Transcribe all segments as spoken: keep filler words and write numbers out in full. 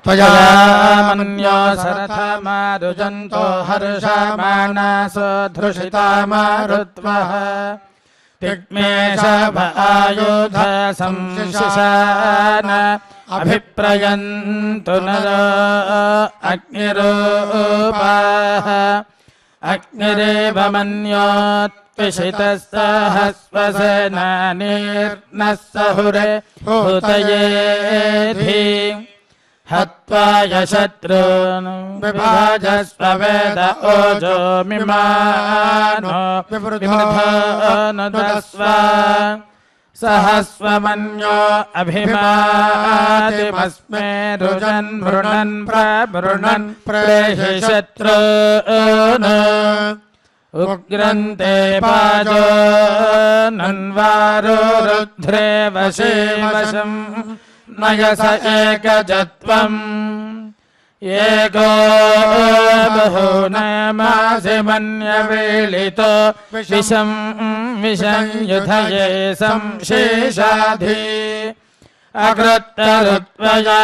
त्वया मन्यो सरथमारुजन्तो हर्षमाणासो धृषिता मारुत्वः तिग्मेशभ आयुध संशिशान अभिप्रयन्तु नरो अग्निरूपाः अग्निरेव मन्योत्पिशितस्सहस्वसेनानीर्नः सहुरे हूतयेधि हत्वा यशत्रून् विभाजस्व वेद ओजो मिमानो विवृधोऽनुदस्व सहस्वमन्यो अभिमातिमस्मे रुजन् वृणन् प्रवृणन् प्रेहि शत्रून् उग्रन्ते पाजो नन्वारो रुद्रे वशे वशम् नयस एकजत्वम् एको बहूनमासि मन्यवेलितो विषं विषं युधये संशेषाधि अकृत्तरुत्वया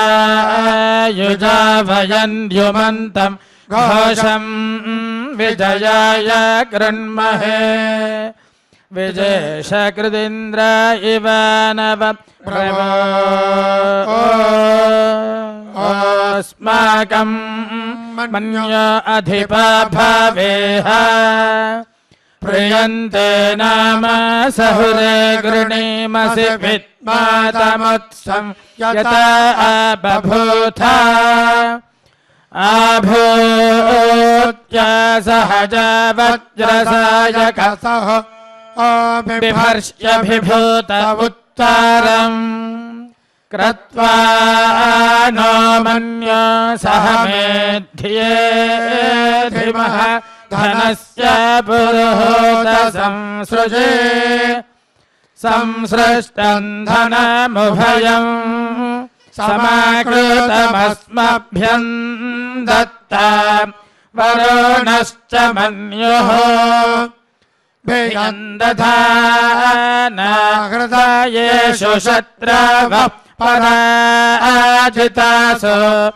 युजावयन्युमन्तम् घोषं विजयाय गृह्महे विजेशकृदिन्द्र इव नव अस्माकं मन्यो अधिपा भवेह प्रियन्ते नाम सहुरे गृणीमसि विद्मातमुत्सं यथा बभूथा आभूत्य सहज वज्रसायकसः बिभर्ष्यभिभूत उत्तरम् कृत्वा नो मन्यो सह मेध्ये धीमः धनस्य पुरोहत संसृजे संसृष्टम् धनमुभयम् समाकृतमस्मभ्यम् दत्ता वरुणश्च मन्युः हृदयेषु शत्रवः पराजितासु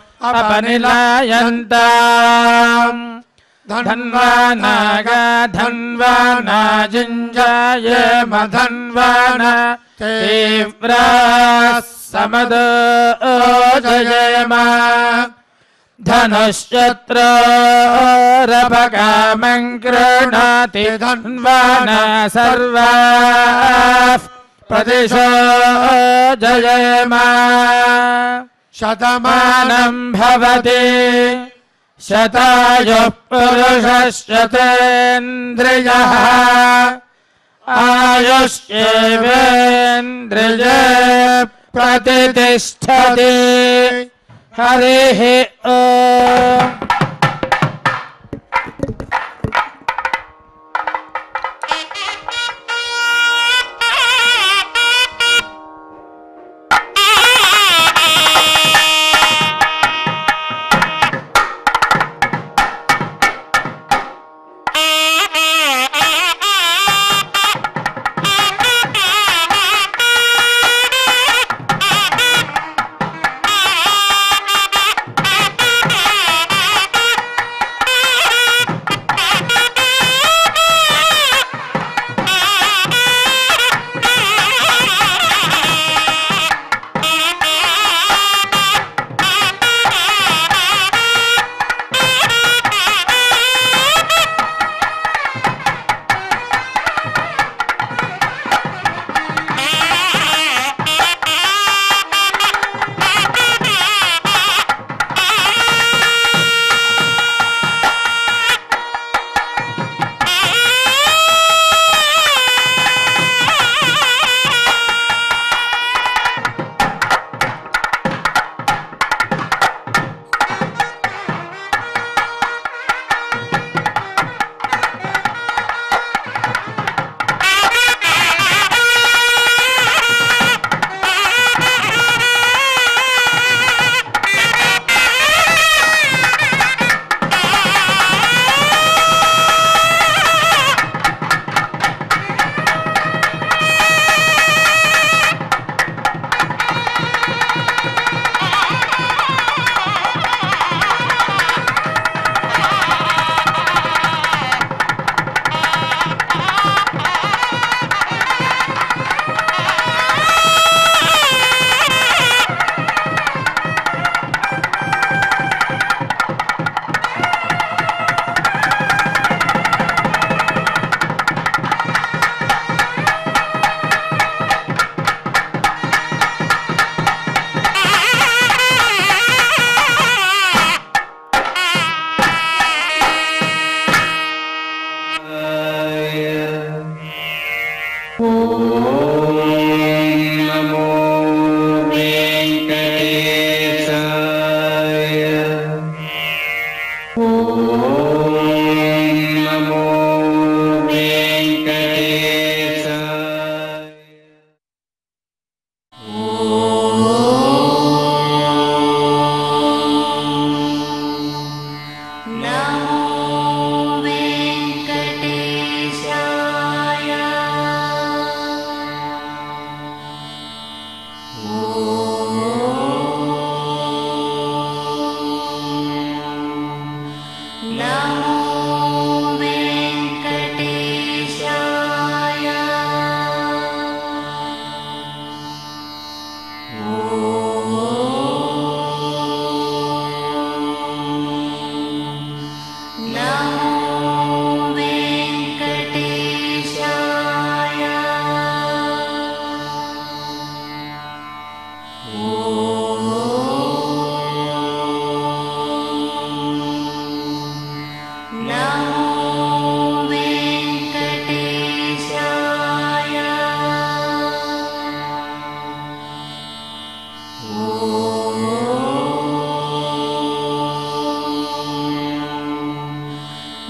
अपनिलायन्ताम् धन्वानागा धन्वाना जिञ्जाये मधन्वान तीव्राः समदोजयेम धनुश्चत्रोरपकामं गृह्णाति धन्वाना सर्वाः प्रदिशो जयेम शतमानं भवति शतायुः पुरुषश्चतेन्द्रियः आयुष्येवेन्द्रिये प्रतिष्ठति हरिः ओम्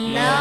नो